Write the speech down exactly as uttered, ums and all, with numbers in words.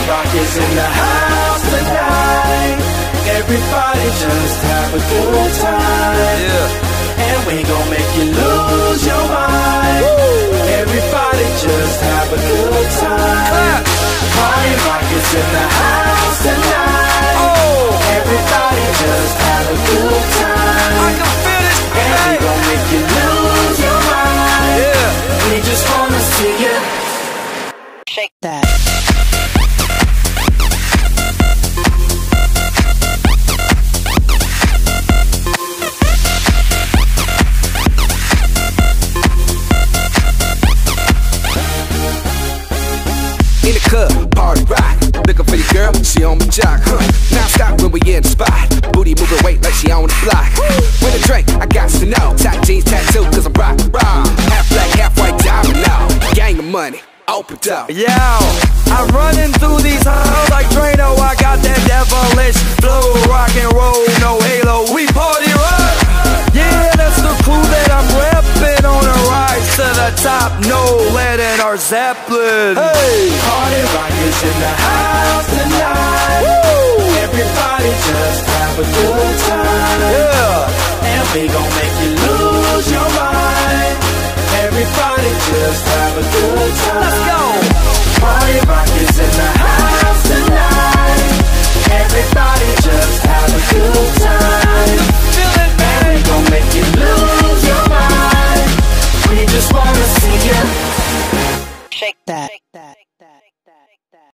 Rock is in the house tonight. Everybody just have a good time. Yeah. And we gon' make you lose your mind. Woo. Everybody just have a good time. Party Rock is in the house tonight. Oh. Everybody just have a good time. I can feel it. And hey. We gon' make you lose your mind. Yeah. We just wanna see you shake that. In the club, party rock. Looking for your girl, she on my jock, huh? Now stop when we in the spot. Booty moving weight like she on the block. With a drink, I got to know. Tight jeans, tattoo, cause I'm rock, rock. Half black, half white, diamond now. Gang of money, open up. Yo, I'm running through these halls like Drano. I got that devilish flow. Rock and roll, no halo. We party rock. Yeah, that's the crew that I'm reppin'. On a rise to the top, no lead in our Zeppelin. Hey, Party Rock is in the house tonight. Woo. Everybody just have a good time. Yeah, and we gon' make you lose your mind. Everybody just have a good time. Let's go. Party Rock is in the house tonight. Everybody just have a good time. Feel it, man. And we gon' make you lose your mind. We just wanna see you shake that. Shake that.